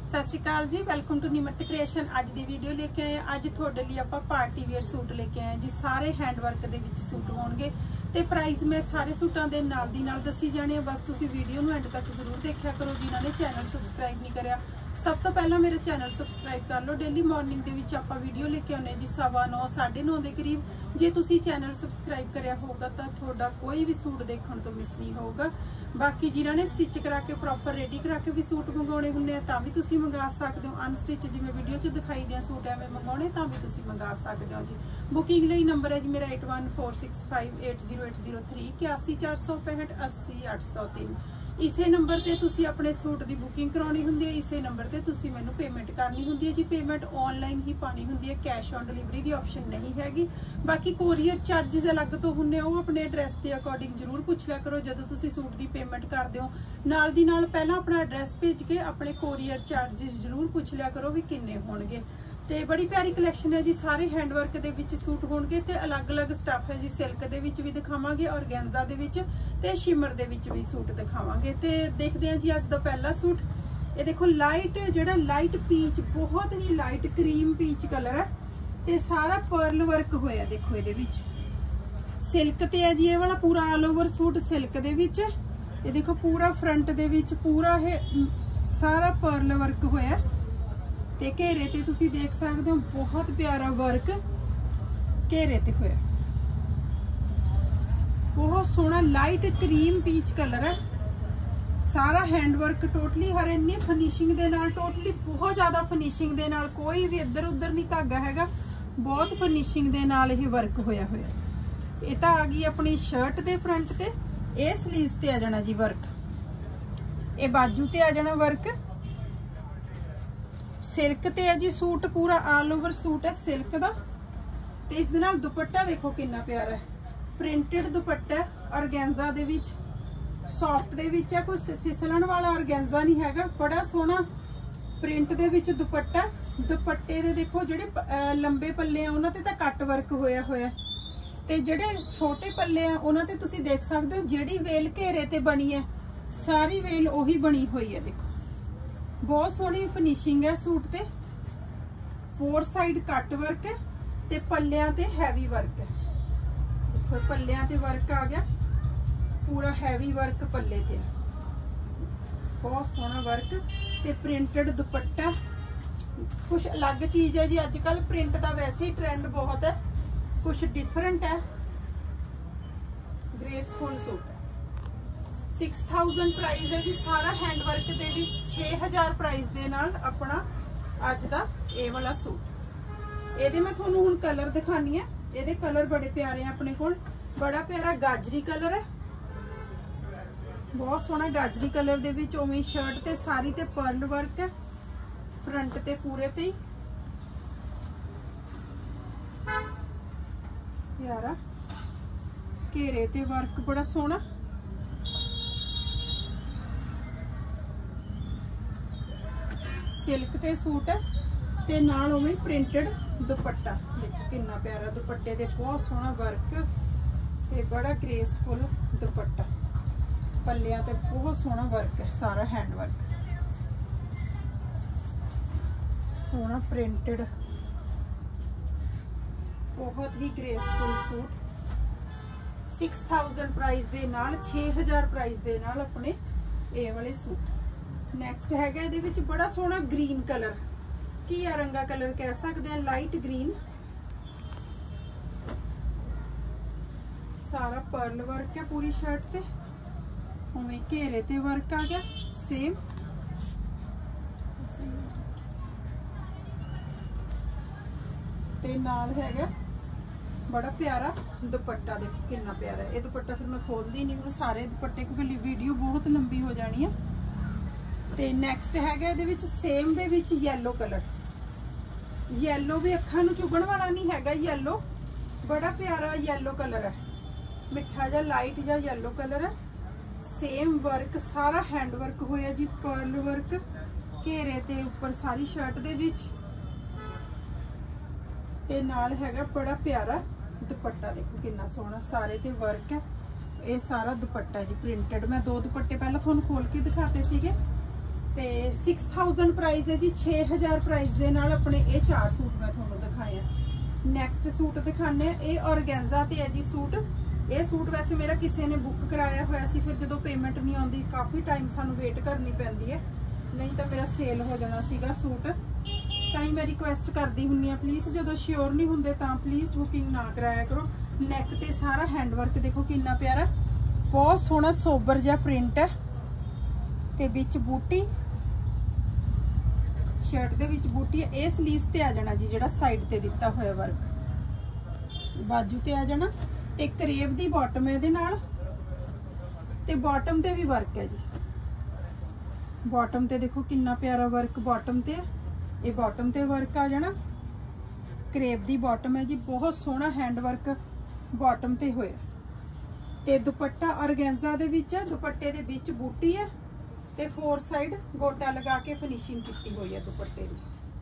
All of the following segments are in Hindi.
सत श्री अकाल जी, वेलकम टू निमरत क्रिएशन। अज की वीडियो लेके आए अज थोड़े लिए आप पार्टी वेयर सूट लेके आए जी। सारे हैंडवर्क के विच सूट होणगे ते प्राइस मैं सारे सूटां दे नाल दी नाल दसी जाने। बस तुसी वीडियो नूं एंड तक जरूर देखा करो। जिन्हां ने चैनल सबसक्राइब नहीं करिया सब तो पहला मेरे चैनल सबसक्राइब कर लो। डेली मॉर्निंग दे विच आपां वीडियो लेके आउने जी 9:15 9:30 के करीब। जे तुसी चैनल सबसक्राइब करिया होगा तो थोड़ा कोई भी सूट देखने तो मिस नहीं होगा। बाकी जिन्हां ने स्टिच करा के प्रॉपर रेडी करा के भी सूट मंगाने हुंदे तां भी तुसी मंगा सकते हो। अनस्टिच जिवें वीडियो च दिखाई दिया सूट एवें मंगाने तां भी तुसी मंगा सकते हो जी। बुकिंग लई नंबर है जी मेरा 8146580803 814658 80803। इसे नंबर ते तुसी अपने सूट की बुकिंग करानी हुंदी है। इसे नंबर ते तुसी मैनू पेमेंट करनी हुंदी है जी। पेमेंट ऑनलाइन ही पानी हुंदी है, कैश ऑन डिलीवरी की ऑप्शन नहीं हैगी। बाकी कोरियर चार्जिस अलग तो हुंदे वो अपने एड्रैस के अकॉर्डिंग जरूर पूछ लिया करो। जदों तुसी सूट की पेमेंट करदे हो नाल दी नाल पहला अपना एड्रैस भेज के अपने कोरियर चार्जिस जरूर पूछ लिया करो भी किन्ने होणगे। ते बड़ी प्यारी कलैक्शन है जी। सारे हैंडवर्क दे विच सूट होणगे ते अलग अलग स्टफ है जी। सिल्क दे विच भी दिखावांगे, ऑर्गेन्जा दे विच ते शिमर दे विच भी सूट दिखावांगे। ते देखते हैं जी अज दा पहला सूट। ये देखो लाइट जेड़ा लाइट पीच, बहुत ही लाइट क्रीम पीच कलर है ते सारा पर्ल वर्क होया। देखो ये विच सिल्क ते है जी। ये वाला पूरा ऑल ओवर सूट सिल्क दे विच। ये देखो पूरा फ्रंट दे विच पूरा है सारा पर्ल वर्क होया ते घेरे ते तुसी देख सकते हो बहुत प्यारा वर्क घेरे ते होया। बहुत सोहना लाइट क्रीम पीच कलर है। सारा हैंडवर्क टोटली हर इन्नी फिनिशिंग दे नाल, टोटली बहुत ज्यादा फिनिशिंग दे नाल, कोई भी इधर उधर नहीं धागा हैगा। बहुत फिनिशिंग दे नाल ये वर्क होया होया। ये तो आ गई अपनी शर्ट दे फ्रंट ते। ये स्लीव्स ते आ जाना जी वर्क। ये बाजू ते आ जाना वर्क। सिल्क ते है जी सूट, पूरा ऑल ओवर सूट है सिल्क दा। ते इस दे नाल दुपट्टा देखो कितना प्यारा है, प्रिंटेड दुपट्टा ऑर्गेन्जा दे विच, सॉफ्ट दे विच है, कोई फिसलन वाला ऑर्गेन्जा नहीं हैगा। बड़ा सोहना प्रिंट दे विच दुपट्टा। दुपट्टे दे देखो जेडे लंबे पल्ले आ उन्हां ते तां कट वर्क होया होया ते जेडे छोटे पल्ले आ उन्हां ते तुसी देख सकदे हो जेडी वेल घेरे ते बनी है सारी वेल ओही बनी हुई है। देखो बहुत सोहनी फिनिशिंग है सूट ते। 4 साइड कट वर्क है ते पल्लियां ते हैवी वर्क है। देखो पल्लियां ते वर्क आ गया, पूरा हैवी वर्क पल्ले ते, बहुत सोहना वर्क ते प्रिंटेड दुपट्टा। कुछ अलग चीज है जी। अजकल प्रिंट का वैसे ही ट्रेंड बहुत है, कुछ डिफरेंट है। ग्रेसफुल सूट है। 6000 प्राइस है जी। सारा हैंडवर्क दे विच 6000 प्राइस दे नाल अपना अज दा ये वाला सूट। ये मैं थोनू हुण कलर दिखानी है। ये कलर बड़े प्यारे हैं अपने कोल। बड़ा प्यारा गाजरी कलर है, बहुत सोहना गाजरी कलर दे विच उवें शर्ट ते सारी ते पर्ल वर्क है फ्रंट ते पूरे ते यारा घेरे ते वर्क बड़ा सोहना। सिल्क ते सूट है ते नाल उवें प्रिंटेड दुपट्टा। देखो कितना प्यारा दुपट्टे दे बहुत सोहना वर्क ते बड़ा ग्रेसफुल दुपट्टा। पल्लियां ते बहुत सोहना वर्क है, सारा हैंड वर्क सोहना प्रिंटेड, बहुत ही ग्रेसफुल सूट। 6000 प्राइस दे नाल 6000 प्राइस दे नाल अपने ये वाले सूट। नैक्सट हैगा इहदे विच बड़ा सोहना ग्रीन कलर, घिया रंगा कलर कह सकते हैं, लाइट ग्रीन। सारा पर्ल वर्क है पूरी शर्ट ते, उवें घेरे ते वर्क आ गया सेम। ते नाल हैगा बड़ा प्यारा दुपट्टा। देखो कितना प्यारा है ये दुपट्टा। फिर मैं खोलदी नहीं सारे दुपट्टे क्योंकि वीडियो बहुत लंबी हो जानी है। ते नैक्सट हैगा इहदे विच सेम दे विच येलो कलर। येलो भी अखां नूं चुभण वाला नहीं हैगा। येलो बड़ा प्यारा येलो कलर है, मिठा जा लाइट जा येलो कलर है। सेम वर्क सारा हैंड वर्क होया जी, पर्ल वर्क घेरे ते उपर सारी शर्ट दे विच ते नाल हैगा बड़ा प्यारा दुपट्टा। देखो कितना सोहना सारे ते वर्क है। ये सारा दुपट्टा जी प्रिंटेड। मैं 2 दुपट्टे पहला थोनू खोल के दिखाते सीगे ਤੇ 6000 ਪ੍ਰਾਈਸ ਹੈ ਜੀ। 6000 ਪ੍ਰਾਈਸ ਦੇ ਨਾਲ ਆਪਣੇ ਇਹ 4 ਸੂਟ ਮੈਂ ਤੁਹਾਨੂੰ ਦਿਖਾਏ ਆ। ਨੈਕਸਟ ਸੂਟ ਦਿਖਾਣੇ ਆ, ਇਹ ਔਰਗੈਂਜ਼ਾ ਤੇ ਹੈ ਜੀ ਸੂਟ। ਇਹ ਸੂਟ ਵੈਸੇ ਮੇਰਾ ਕਿਸੇ ਨੇ ਬੁੱਕ ਕਰਾਇਆ ਹੋਇਆ ਸੀ, ਫਿਰ ਜਦੋਂ ਪੇਮੈਂਟ ਨਹੀਂ ਆਉਂਦੀ ਕਾਫੀ ਟਾਈਮ ਸਾਨੂੰ ਵੇਟ ਕਰਨੀ ਪੈਂਦੀ ਹੈ, ਨਹੀਂ ਤਾਂ ਮੇਰਾ ਸੇਲ ਹੋ ਜਾਣਾ ਸੀਗਾ ਸੂਟ। ਤਾਂ ਹੀ ਮੈਂ ਰਿਕੁਐਸਟ ਕਰਦੀ ਹੁੰਨੀ ਆ ਪਲੀਜ਼ ਜਦੋਂ ਸ਼ਿਓਰ ਨਹੀਂ ਹੁੰਦੇ ਤਾਂ ਪਲੀਜ਼ ਬੁਕਿੰਗ ਨਾ ਕਰਾਇਆ ਕਰੋ। ਨੈਕ ਤੇ ਸਾਰਾ ਹੈਂਡ ਵਰਕ ਦੇਖੋ ਕਿੰਨਾ ਪਿਆਰਾ, ਬਹੁਤ ਸੋਹਣਾ ਸੋਬਰ ਜਿਹਾ ਪ੍ਰਿੰਟ ਹੈ ਤੇ ਵਿੱਚ ਬੂਟੀ, ਸ਼ਰਟ ਦੇ ਵਿੱਚ ਬੂਟੀ ਹੈ। ਇਹ ਸਲੀਵਸ ਤੇ ਆ ਜਾਣਾ ਜੀ, ਜਿਹੜਾ ਸਾਈਡ ਤੇ ਦਿੱਤਾ ਹੋਇਆ ਵਰਕ ਬਾਜੂ ਤੇ ਆ ਜਾਣਾ, ਤੇ ਕਰੇਵ ਦੀ ਬਾਟਮ ਹੈ ਇਹਦੇ ਨਾਲ, ਤੇ ਬਾਟਮ ਤੇ ਵੀ ਵਰਕ ਹੈ ਜੀ। ਬਾਟਮ ਤੇ ਦੇਖੋ ਕਿੰਨਾ ਪਿਆਰਾ ਵਰਕ ਬਾਟਮ ਤੇ ਹੈ, ਇਹ ਬਾਟਮ ਤੇ ਵਰਕ ਆ ਜਾਣਾ। ਕਰੇਵ ਦੀ ਬਾਟਮ ਹੈ ਜੀ, ਬਹੁਤ ਸੋਹਣਾ ਹੈਂਡ ਵਰਕ ਬਾਟਮ ਤੇ ਹੋਇਆ, ਤੇ ਦੁਪੱਟਾ ਔਰਗੈਂਜ਼ਾ ਦੇ ਵਿੱਚ ਹੈ। ਦੁਪੱਟੇ ਦੇ ਵਿੱਚ ਬੂਟੀ ਹੈ ਤੇ 4 ਸਾਈਡ ਗੋਟਾ ਲਗਾ ਕੇ ਫਿਨਿਸ਼ਿੰਗ ਕੀਤੀ ਹੋਈ ਹੈ ਦੁਪੱਟੇ ਦੀ,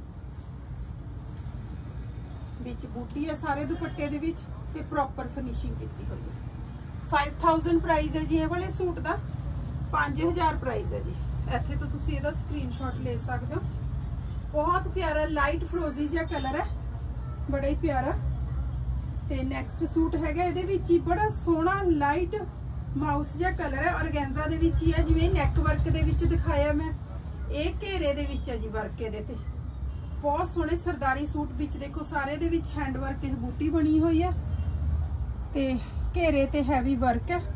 ਵਿੱਚ ਬੂਟੀ ਹੈ ਸਾਰੇ ਦੁਪੱਟੇ ਦੇ ਵਿੱਚ ਤੇ ਪ੍ਰੋਪਰ ਫਿਨਿਸ਼ਿੰਗ ਕੀਤੀ ਹੋਈ ਹੈ। 5000 ਪ੍ਰਾਈਸ ਹੈ ਜੀ ਇਹ ਵਾਲੇ ਸੂਟ ਦਾ, 5000 ਪ੍ਰਾਈਸ ਹੈ ਜੀ। ਇੱਥੇ ਤੋਂ ਤੁਸੀਂ ਇਹਦਾ ਸਕਰੀਨਸ਼ਾਟ ਲੈ ਸਕਦੇ ਹੋ। ਬਹੁਤ ਪਿਆਰਾ ਲਾਈਟ ਫਰੋਜ਼ੀ ਜਿਹਾ ਕਲਰ ਹੈ, ਬੜਾ ਹੀ ਪਿਆਰਾ। ਤੇ ਨੈਕਸਟ ਸੂਟ ਹੈਗਾ ਇਹਦੇ ਵਿੱਚ ਹੀ ਬੜਾ ਸੋਹਣਾ ਲਾਈਟ ਮਾਊਸ ਜਿਹਾ ਕਲਰ ਹੈ, ਔਰਗੈਂਜ਼ਾ ਦੇ ਵਿੱਚ ਹੀ ਹੈ, ਜਿਵੇਂ ਨੈਕ ਵਰਕ ਦੇ ਵਿੱਚ ਦਿਖਾਇਆ ਮੈਂ। ਇਹ ਘੇਰੇ ਦੇ ਵਿੱਚ ਹੈ ਜੀ ਵਰਕ ਇਹਦੇ ਤੇ, ਬਹੁਤ ਸੋਹਣੇ ਸਰਦਾਰੀ ਸੂਟ ਵਿੱਚ ਦੇਖੋ ਸਾਰੇ ਦੇ ਵਿੱਚ ਹੈਂਡ ਵਰਕ ਇਹ ਬੂਟੀ ਬਣੀ ਹੋਈ ਹੈ ਤੇ ਘੇਰੇ ਤੇ ਹੈਵੀ ਵਰਕ ਹੈ।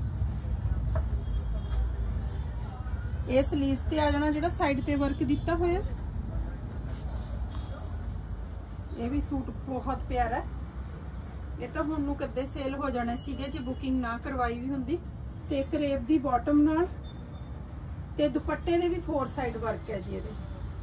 ਇਹ ਸਲੀਵਸ ਤੇ ਆ ਜਾਣਾ ਜਿਹੜਾ ਸਾਈਡ ਤੇ ਵਰਕ ਦਿੱਤਾ ਹੋਇਆ। ਇਹ ਵੀ ਸੂਟ ਬਹੁਤ ਪਿਆਰਾ ਹੈ, ਇਹ ਤਾਂ ਹੁਣ ਨੂੰ ਕਦੇ ਸੇਲ ਹੋ ਜਾਣੇ ਸੀਗੇ ਜੇ ਬੁਕਿੰਗ ਨਾ ਕਰਵਾਈ ਵੀ ਹੁੰਦੀ। ਤੇ ਕਰੇਵ ਦੀ ਬਾਟਮ ਨਾਲ ਤੇ ਦੁਪੱਟੇ ਦੇ ਵੀ 4 ਸਾਈਡ ਵਰਕ ਹੈ ਜੀ। ਇਹਦੇ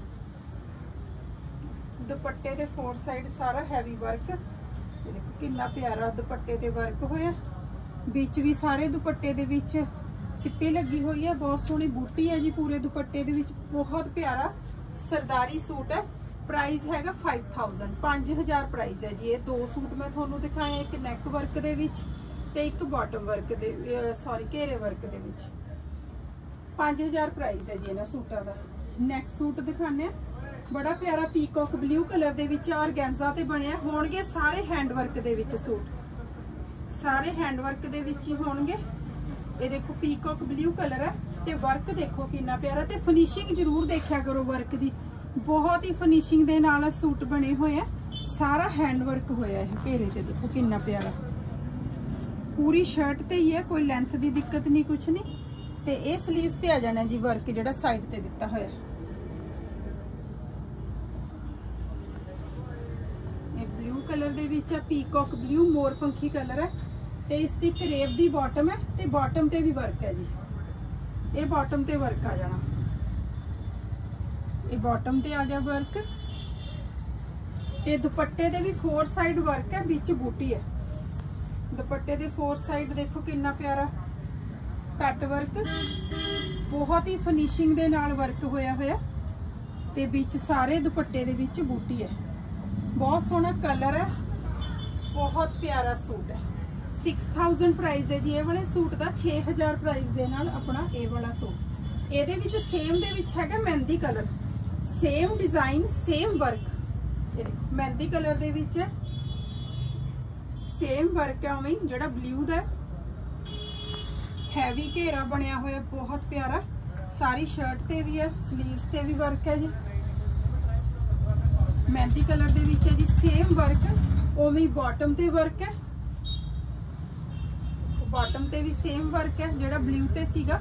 ਦੁਪੱਟੇ ਦੇ 4 ਸਾਈਡ ਸਾਰਾ ਹੈਵੀ ਵਰਕ, ਦੇਖੋ ਕਿੰਨਾ ਪਿਆਰਾ ਦੁਪੱਟੇ ਤੇ ਵਰਕ ਹੋਇਆ। ਵਿੱਚ ਵੀ ਸਾਰੇ ਦੁਪੱਟੇ ਦੇ ਵਿੱਚ ਸਿੱਪੀ ਲੱਗੀ ਹੋਈ ਹੈ, ਬਹੁਤ ਸੋਹਣੀ ਬੂਟੀ ਹੈ ਜੀ ਪੂਰੇ ਦੁਪੱਟੇ ਦੇ ਵਿੱਚ, ਬਹੁਤ ਪਿਆਰਾ ਸਰਦਾਰੀ ਸੂਟ ਹੈ। ਪ੍ਰਾਈਸ ਹੈਗਾ 5000, 5000 ਪ੍ਰਾਈਸ ਹੈ ਜੀ। ਇਹ 2 ਸੂਟ ਮੈਂ ਤੁਹਾਨੂੰ ਦਿਖਾਏ, ਇੱਕ ਨੈਕ ਵਰਕ ਦੇ ਵਿੱਚ ਤੇ ਇੱਕ ਬਾਟਮ ਵਰਕ ਦੇ ਘੇਰੇ ਵਰਕ ਦੇ ਵਿੱਚ। 5000 ਪ੍ਰਾਈਸ ਹੈ ਜੀ ਇਹਨਾਂ ਸੂਟਾਂ ਦਾ। ਨੈਕਸਟ ਸੂਟ ਦਿਖਾਣੇ ਆ, ਬੜਾ ਪਿਆਰਾ ਪੀਕੌਕ ਬਲੂ ਕਲਰ ਦੇ ਵਿੱਚ ਔਰਗੈਂਜ਼ਾ ਤੇ ਬਣਿਆ ਹੋਣਗੇ ਸਾਰੇ ਹੈਂਡ ਵਰਕ ਦੇ ਵਿੱਚ ਸੂਟ, ਸਾਰੇ ਹੈਂਡ ਵਰਕ ਦੇ ਵਿੱਚ ਹੀ ਹੋਣਗੇ। ਇਹ ਦੇਖੋ ਪੀਕੌਕ ਬਲੂ ਕਲਰ ਹੈ ਤੇ ਵਰਕ ਦੇਖੋ ਕਿੰਨਾ ਪਿਆਰਾ, ਤੇ ਫਿਨਿਸ਼ਿੰਗ ਜ਼ਰੂਰ ਦੇਖਿਆ ਕਰੋ ਵਰਕ ਦੀ, ਬਹੁਤ ਹੀ ਫਿਨਿਸ਼ਿੰਗ ਦੇ ਨਾਲ ਸੂਟ ਬਣੇ ਹੋਏ ਆ, ਸਾਰਾ ਹੈਂਡ ਵਰਕ ਹੋਇਆ ਹੈ ਘੇਰੇ ਤੇ, ਦੇਖੋ ਕਿੰਨਾ ਪਿਆਰਾ। ਪੂਰੀ ਸ਼ਰਟ ਤੇ ਹੀ ਹੈ, ਕੋਈ ਲੈਂਥ ਦੀ ਦਿੱਕਤ ਨਹੀਂ, ਕੁਛ ਨਹੀਂ। ਤੇ ਇਹ ਸਲੀਵਸ ਤੇ ਆ ਜਾਣਾ ਜੀ ਵਰਕ ਜਿਹੜਾ ਸਾਈਡ ਤੇ ਦਿੱਤਾ ਹੋਇਆ। ਇਹ ਬਲੂ ਕਲਰ ਦੇ ਵਿੱਚ ਹੈ, ਪੀਕੌਕ ਬਲੂ ਮੋਰ ਪੰਖੀ ਕਲਰ ਹੈ, ਤੇ ਇਸ ਦੀ ਕਰੇਵ ਦੀ ਬਾਟਮ ਹੈ ਤੇ ਬਾਟਮ ਤੇ ਵੀ ਵਰਕ ਹੈ ਜੀ। ਇਹ ਬਾਟਮ ਤੇ ਵਰਕ ਆ ਜਾਣਾ, ਇਹ ਬਾਟਮ ਤੇ ਆ ਗਿਆ ਵਰਕ, ਤੇ ਦੁਪੱਟੇ ਦੇ ਵੀ 4 ਸਾਈਡ ਵਰਕ ਹੈ, ਵਿੱਚ ਬੂਟੀ ਹੈ। ਦੁਪੱਟੇ ਦੇ 4 ਸਾਈਡ ਦੇਖੋ ਕਿੰਨਾ ਪਿਆਰਾ ਕੱਟ ਵਰਕ, ਬਹੁਤ ਹੀ ਫਿਨਿਸ਼ਿੰਗ ਦੇ ਨਾਲ ਵਰਕ ਹੋਇਆ ਹੋਇਆ, ਤੇ ਵਿੱਚ ਸਾਰੇ ਦੁਪੱਟੇ ਦੇ ਵਿੱਚ ਬੂਟੀ ਹੈ। ਬਹੁਤ ਸੋਹਣਾ ਕਲਰ ਹੈ, ਬਹੁਤ ਪਿਆਰਾ ਸੂਟ ਹੈ। 6000 ਪ੍ਰਾਈਸ ਹੈ ਜੀ ਇਹ ਵਾਲੇ ਸੂਟ ਦਾ। 6000 ਪ੍ਰਾਈਸ ਦੇ ਨਾਲ ਆਪਣਾ ਇਹ ਵਾਲਾ ਸੂਟ। ਇਹਦੇ ਵਿੱਚ ਸੇਮ ਦੇ ਵਿੱਚ ਹੈਗਾ mehndi colour, same design same work. ਇਹ ਦੇਖੋ ਮਹਿੰਦੀ ਕਲਰ ਦੇ ਵਿੱਚ ਸੇਮ ਵਰਕ ਹੈ ਉਵੇਂ ਜਿਹੜਾ ਬਲੂ ਦਾ, ਹੈਵੀ ਘੇਰਾ ਬਣਿਆ ਹੋਇਆ ਬਹੁਤ ਪਿਆਰਾ। ਸਾਰੀ ਸ਼ਰਟ ਤੇ ਵੀ ਹੈ, ਸਲੀਵਸ ਤੇ ਵੀ ਵਰਕ ਹੈ ਜੀ। ਮਹਿੰਦੀ ਕਲਰ ਦੇ ਵਿੱਚ ਹੈ ਜੀ ਸੇਮ ਵਰਕ, ਉਵੇਂ ਬਾਟਮ ਤੇ ਵਰਕ ਹੈ, ਬਾਟਮ ਤੇ ਵੀ ਸੇਮ ਵਰਕ ਹੈ ਜਿਹੜਾ ਬਲੂ ਤੇ ਸੀਗਾ,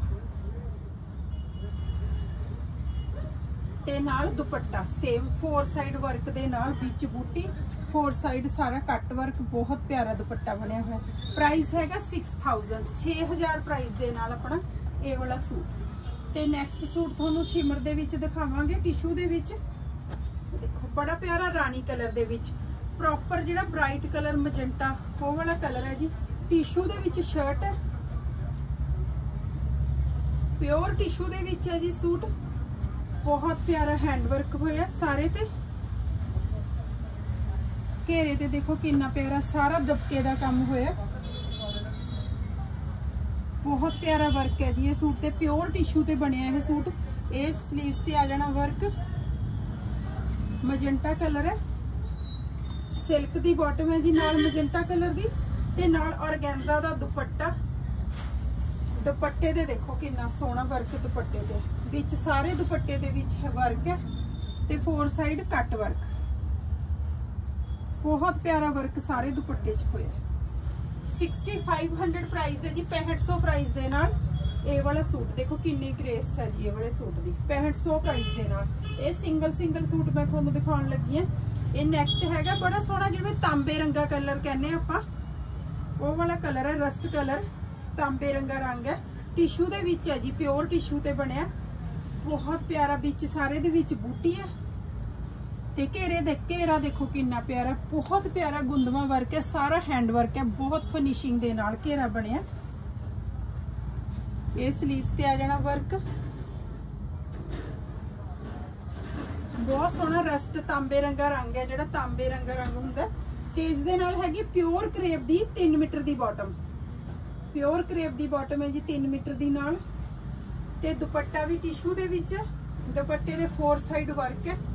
ਤੇ ਨਾਲ ਦੁਪੱਟਾ ਸੇਮ 4 ਸਾਈਡ ਵਰਕ ਦੇ ਨਾਲ ਵਿੱਚ ਬੂਟੀ, 4 ਸਾਈਡ ਸਾਰਾ ਕੱਟ ਵਰਕ, ਬਹੁਤ ਪਿਆਰਾ ਦੁਪੱਟਾ ਬਣਿਆ ਹੋਇਆ। ਪ੍ਰਾਈਸ ਹੈਗਾ 6000, 6000 ਪ੍ਰਾਈਸ ਦੇ ਨਾਲ ਆਪਣਾ ਇਹ ਵਾਲਾ ਸੂਟ। ਤੇ ਨੈਕਸਟ ਸੂਟ ਤੁਹਾਨੂੰ ਸ਼ਿਮਰ ਦੇ ਵਿੱਚ ਦਿਖਾਵਾਂਗੇ, ਟਿਸ਼ੂ ਦੇ ਵਿੱਚ। ਦੇਖੋ ਬੜਾ ਪਿਆਰਾ ਰਾਣੀ ਕਲਰ ਦੇ ਵਿੱਚ, ਪ੍ਰੋਪਰ ਜਿਹੜਾ ਬ੍ਰਾਈਟ ਕਲਰ ਮਜੈਂਟਾ ਉਹ ਵਾਲਾ ਕਲਰ ਹੈ ਜੀ। ਟਿਸ਼ੂ ਦੇ ਵਿੱਚ ਸ਼ਰਟ ਹੈ, ਪਿਓਰ ਟਿਸ਼ੂ ਦੇ ਵਿੱਚ ਹੈ ਜੀ ਸੂਟ, ਬਹੁਤ ਪਿਆਰਾ ਹੈਂਡ ਵਰਕ ਹੋਇਆ ਸਾਰੇ ਤੇ। ਘੇਰੇ ਤੇ ਦੇਖੋ ਕਿੰਨਾ ਪਿਆਰਾ ਸਾਰਾ ਦਬਕੇ ਦਾ ਕੰਮ ਹੋਇਆ, ਬਹੁਤ ਪਿਆਰਾ ਵਰਕ ਹੈ ਜੀ ਇਹ ਸੂਟ ਤੇ, ਪਿਓਰ ਟਿਸ਼ੂ ਤੇ ਬਣਿਆ ਇਹ ਸੂਟ। ਇਹ ਸਲੀਵਸ ਤੇ ਆ ਜਾਣਾ ਵਰਕ, ਮਜੈਂਟਾ ਕਲਰ ਹੈ, ਸਿਲਕ ਦੀ ਬਾਟਮ ਹੈ ਜੀ ਨਾਲ ਮਜੈਂਟਾ ਕਲਰ ਦੀ, ਤੇ ਨਾਲ ਔਰਗੈਂਜ਼ਾ ਦਾ ਦੁਪੱਟਾ। ਦੁਪੱਟੇ ਦੇ ਦੇਖੋ ਕਿੰਨਾ ਸੋਹਣਾ ਵਰਕ ਦੁਪੱਟੇ ਦੇ ਵਿੱਚ, ਸਾਰੇ ਦੁਪੱਟੇ ਦੇ ਵਿੱਚ ਹੈ ਵਰਕ ਹੈ ਤੇ 4 ਸਾਈਡ ਕੱਟ ਵਰਕ, बहुत प्यारा वर्क सारे दुपट्टे च होया। 6500 प्राइस है जी, 6500 प्राइस दे नाल ये वाला सूट देखो किन्नी ग्रेस है जी, ये वाले सूट दी 6500 प्राइस दे नाल। ये सिंगल सूट मैं तुहानू दिखाउण लगी हां। ये नेक्स्ट हैगा बड़ा सोहना जिवें तांबे रंगा कलर कहने आपां, वो वाला कलर है, रस्ट कलर तांबे रंगा रंग है, टिशू दे विच है जी, प्योर टिशू ते बनिया, बहुत प्यारा। विच सारे दे विच बूटी है ते घेरा देखो कितना प्यारा, बहुत प्यारा गुंदमा वर्क है, सारा हैंड वर्क है, बहुत फिनिशिंग दे नाल घेरा बनया। ये स्लीव्स ते आ जाना वर्क, बहुत सोहना रस्ट तांबे रंगा रंग है, जिहड़ा तांबे रंगा रंग हुंदा ते इस दे नाल हैगी प्योर करेप दी 3 मीटर दी बॉटम, प्योर करेप दी बॉटम है जी 3 मीटर दी नाल, ते दुपट्टा भी टिशू दे विच, दुपट्टे दे 4 साइड वर्क है,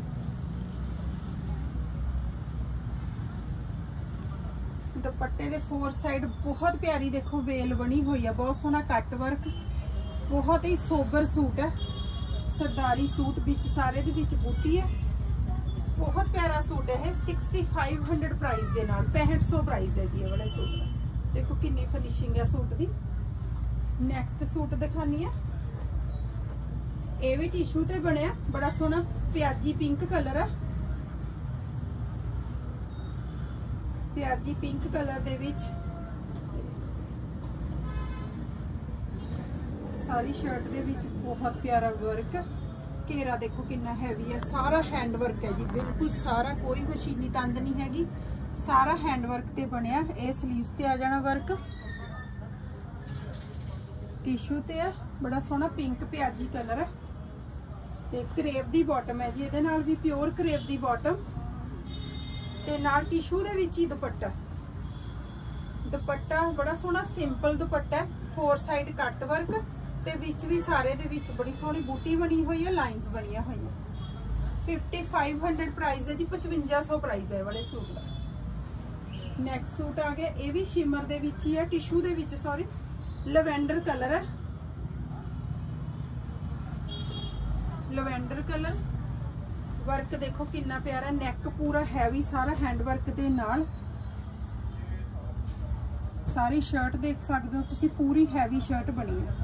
दुपट्टे दे 4 साइड बहुत प्यारी देखो वेल बनी हुई है, बहुत सोहना कट वर्क, बहुत ही सोबर सूट है, सरदारी सूट विच सारे दे विच बूटी है, बहुत प्यारा सूट है। 6500 प्राइस दे नाल, 6500 प्राइस है जी ये वाले सूट का। देखो कितनी फिनिशिंग है सूट दी। नेक्स्ट सूट दिखानी है, ये भी टिशू ते बनया, बड़ा सोहना प्याजी पिंक कलर है, प्याजी पिंक कलर दे विच सारी शर्ट दे विच बहुत प्यारा वर्क, घेरा देखो कितना हैवी है, सारा हैंड वर्क है जी, बिल्कुल सारा, कोई मशीनी तंद नहीं हैगी, सारा हैंड वर्क ते बनया। ये स्लीव्स ते आ जाना वर्क, टिशू ते है, बड़ा सोहना पिंक प्याजी कलर है, ते करेप दी बॉटम है जी, इहदे नाल भी प्योर करेप दी बॉटम ते नाल टिशू दे विच ही दुपट्टा, दुपट्टा बड़ा सोहना simple dupatta, 4 side cut work ते विच भी सारे दे विच बड़ी सोहनी बूटी बनी हुई है, लाइंस बनिया हुई है। 5500 प्राइस है जी, 5500 प्राइस है वाले सूट का। नेक्स्ट सूट आ गया, ये भी शिमर दे विच ही है, टिशू दे विच, सॉरी लवेंडर कलर है, लवेंडर कलर वर्क देखो कितना प्यारा, नेक पूरा हैवी, सारा हैंड वर्क दे नाल, सारी शर्ट देख सकते हो तुसी, पूरी हैवी शर्ट बनी है।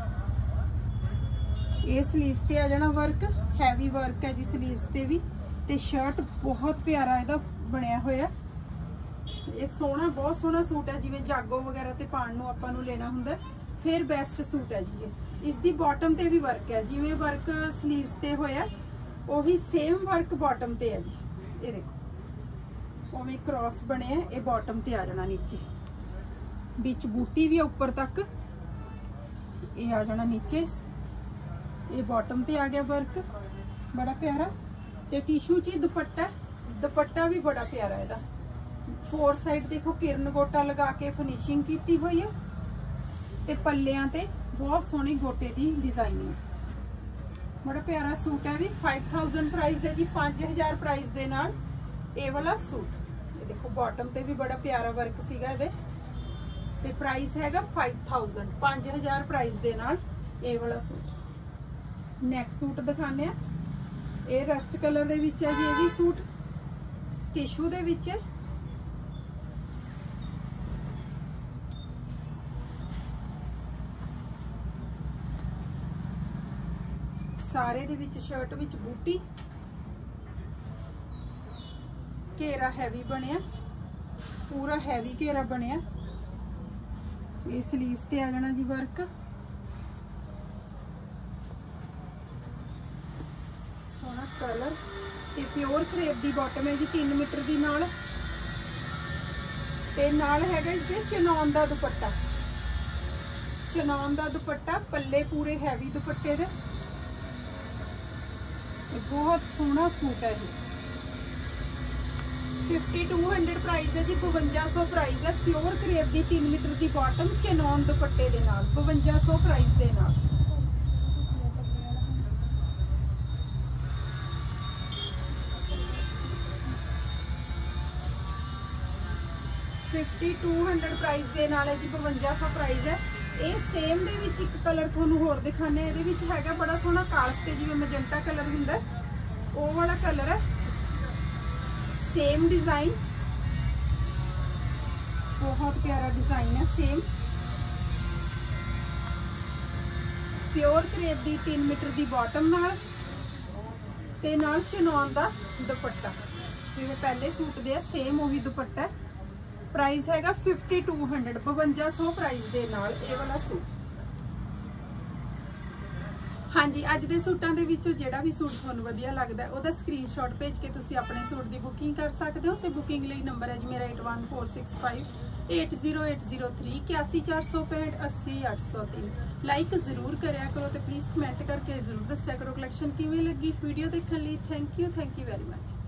ये स्लीव्स ते आ जाना वर्क, हैवी वर्क है जी स्लीव्स ते भी, ते शर्ट बहुत प्यारा इहदा बनया होया। ये सोहना, बहुत सोहना सूट है, जिवें जागो वगैरह ते पाण नूं आपां नूं लेना हुंदा फिर बेस्ट सूट है जी। इस दी बॉटम ते भी वर्क है, जिवें वर्क स्लीव्स ते होया ਉਹੀ सेम वर्क बॉटम ते है जी, ये देखो उवें क्रॉस बने है, ये बॉटम ते आ जाना, नीचे बिच बूटी भी है ऊपर तक, ये आ जाना नीचे, ये बॉटम ते आ गया वर्क बड़ा प्यारा, ते टिशू च दुपट्टा, दुपट्टा भी बड़ा प्यारा है, 4 साइड देखो किरण गोटा लगा के फिनिशिंग की हुई है, ते पल्लियां ते बहुत सोहनी गोटे की डिजाइनिंग, बड़ा प्यारा सूट है भी। 5000 प्राइस है जी, 5000 प्राइस दे नाल ये वाला सूट। ये देखो बॉटम ते भी बड़ा प्यारा वर्क सीगा इहदे, ते प्राइस हैगा 5000, 5000 प्राइस दे नाल ये वाला सूट। नेक्स्ट सूट दिखाने, ये रस्ट कलर दे विच है जी, ये भी सूट टिशू दे विच है, सारे दे विच शर्ट विच बूटी, घेरा हैवी बनया, पूरा हैवी घेरा बनया। ये स्लीव्स ते आ जाना जी वर्क, सोहना कलर, ते प्योर करेप दी बॉटम है जी 3 मीटर दी नाल, ते नाल हैगा इसदे चनौन दा दुपट्टा, चनौन दा दुपट्टा, पल्ले पूरे हैवी दुपट्टे दे, बहुत सोहना सूट है ये। 5200 प्राइस है जी, 5200 प्राइस है, प्योर करेप दी 3 मीटर दी बॉटम, चनौन दुपट्टे दे नाल, 5200 प्राइस दे नाल। 5200 ਪ੍ਰਾਈਸ ਦੇ ਨਾਲ ਹੈ ਜੀ, 5200 ਪ੍ਰਾਈਸ ਹੈ। ਇਹ ਸੇਮ ਦੇ ਵਿੱਚ ਇੱਕ ਕਲਰ ਤੁਹਾਨੂੰ ਹੋਰ ਦਿਖਾਣੇ, ਇਹਦੇ ਵਿੱਚ ਹੈਗਾ ਬੜਾ ਸੋਹਣਾ ਕਾਲਸ ਤੇ ਜਿਵੇਂ ਮੈਜੈਂਟਾ ਕਲਰ ਹੁੰਦਾ ਉਹ ਵਾਲਾ ਕਲਰ ਹੈ। सेम डिजाइन, बहुत प्यारा डिजाइन है। सेम प्योर क्रेप दी 3 मीटर दी बॉटम नाल ते नाल चिनौन दा दुपट्टा, जिवें पहले सूट दे सेम वही दुपट्टा। प्राइस हैगा 5200, 5200 प्राइस दे नाल ये वाला सूट। हाँ जी, अज के सूटों के विचों जिहड़ा भी सूट तुहानूं वधिया लगदा उहदा स्क्रीनशॉट भेज के तुसीं अपने सूट की बुकिंग कर सकते हो। तो बुकिंग लई नंबर है जी मेरा 8146580803 814658 80803। लाइक जरूर करिया करो तो प्लीज़ कमेंट करके जरूर दस्सिया करो कलैक्शन किवें लगी। वीडियो देखने लई थैंक यू वेरी मच।